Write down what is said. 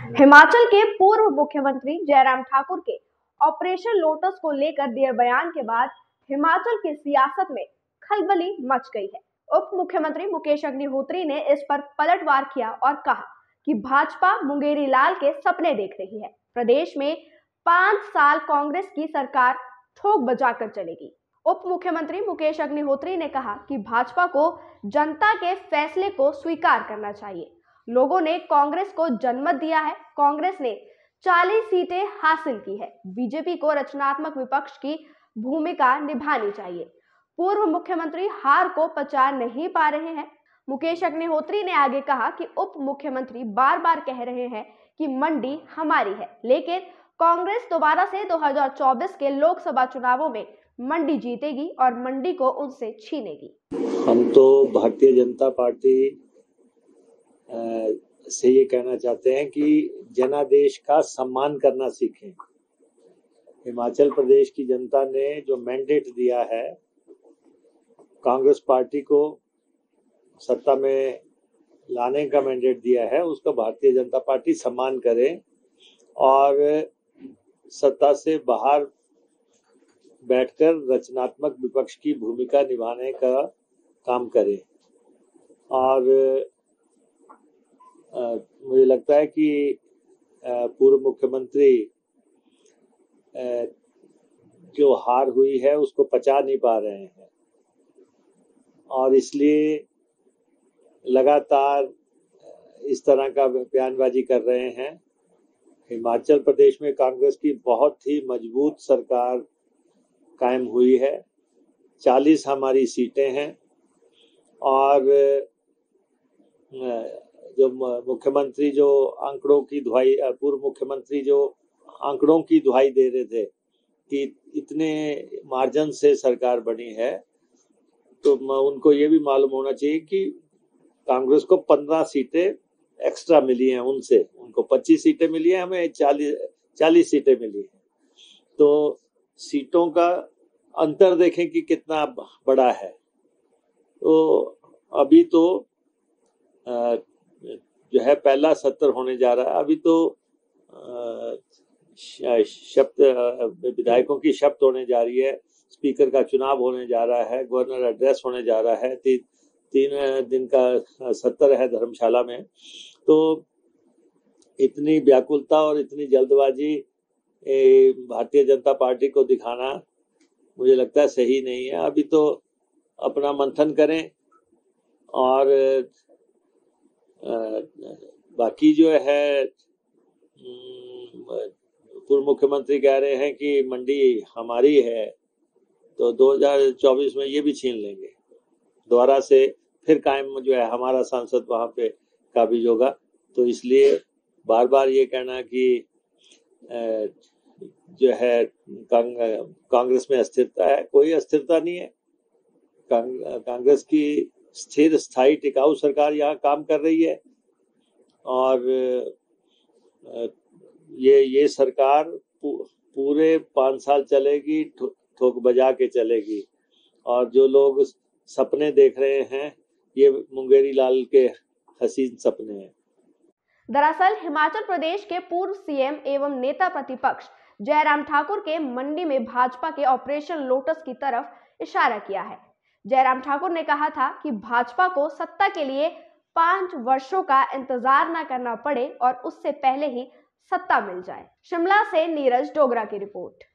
हिमाचल के पूर्व मुख्यमंत्री जयराम ठाकुर के ऑपरेशन लोटस को लेकर दिए बयान के बाद हिमाचल की सियासत में खलबली मच गई है। उप मुख्यमंत्री मुकेश अग्निहोत्री ने इस पर पलटवार किया और कहा कि भाजपा मुंगेरी लाल के सपने देख रही है। प्रदेश में 5 साल कांग्रेस की सरकार ठोक बजाकर चलेगी। उप मुख्यमंत्री मुकेश अग्निहोत्री ने कहा कि भाजपा को जनता के फैसले को स्वीकार करना चाहिए। लोगों ने कांग्रेस को जनमत दिया है। कांग्रेस ने 40 सीटें हासिल की है। बीजेपी को रचनात्मक विपक्ष की भूमिका निभानी चाहिए। पूर्व मुख्यमंत्री हार को पचा नहीं पा रहे हैं। मुकेश अग्निहोत्री ने आगे कहा कि उप मुख्यमंत्री बार बार कह रहे हैं कि मंडी हमारी है, लेकिन कांग्रेस दोबारा से 2024 के लोकसभा चुनावों में मंडी जीतेगी और मंडी को उनसे छीनेगी। हम तो भारतीय जनता पार्टी से ये कहना चाहते हैं कि जनादेश का सम्मान करना सीखें। हिमाचल प्रदेश की जनता ने जो मैंडेट दिया है कांग्रेस पार्टी को सत्ता में लाने का मैंडेट दिया है, उसका भारतीय जनता पार्टी सम्मान करे और सत्ता से बाहर बैठकर रचनात्मक विपक्ष की भूमिका निभाने का काम करे। और मुझे लगता है कि पूर्व मुख्यमंत्री जो हार हुई है उसको पचा नहीं पा रहे हैं और इसलिए लगातार इस तरह का बयानबाजी कर रहे हैं। हिमाचल प्रदेश में कांग्रेस की बहुत ही मजबूत सरकार कायम हुई है। 40 हमारी सीटें हैं और जो मुख्यमंत्री जो आंकड़ों की दुहाई, पूर्व मुख्यमंत्री जो आंकड़ों की दुहाई दे रहे थे कि इतने मार्जिन से सरकार बनी है, तो उनको ये भी मालूम होना चाहिए कि कांग्रेस को 15 सीटें एक्स्ट्रा मिली हैं उनसे। उनको 25 सीटें मिली हैं, हमें 40 सीटें मिली हैं। तो सीटों का अंतर देखें कि कितना बड़ा है। तो अभी तो जो है पहला सत्र होने जा रहा है। अभी तो शपथ विधायकों की शपथ होने जा रही है, स्पीकर का चुनाव होने जा रहा है, गवर्नर एड्रेस होने जा रहा है। 3 दिन का सत्र है धर्मशाला में। तो इतनी व्याकुलता और इतनी जल्दबाजी भारतीय जनता पार्टी को दिखाना मुझे लगता है सही नहीं है। अभी तो अपना मंथन करें और बाकी जो है पूर्व मुख्यमंत्री कह रहे हैं कि मंडी हमारी है, तो 2024 में ये भी छीन लेंगे। दोबारा से फिर कायम जो है हमारा सांसद वहां पे काबिज होगा। तो इसलिए बार बार ये कहना कि जो है कांग्रेस में अस्थिरता है, कोई अस्थिरता नहीं है। कांग्रेस की स्थिर स्थायी टिकाऊ सरकार यहाँ काम कर रही है और ये सरकार पूरे 5 साल चलेगी, ठोक बजा के चलेगी। और जो लोग सपने देख रहे हैं ये मुंगेरी लाल के हसीन सपने हैं। दरअसल हिमाचल प्रदेश के पूर्व सीएम एवं नेता प्रतिपक्ष जयराम ठाकुर के मंडी में भाजपा के ऑपरेशन लोटस की तरफ इशारा किया है। जयराम ठाकुर ने कहा था कि भाजपा को सत्ता के लिए 5 वर्षों का इंतजार न करना पड़े और उससे पहले ही सत्ता मिल जाए। शिमला से नीरज डोगरा की रिपोर्ट।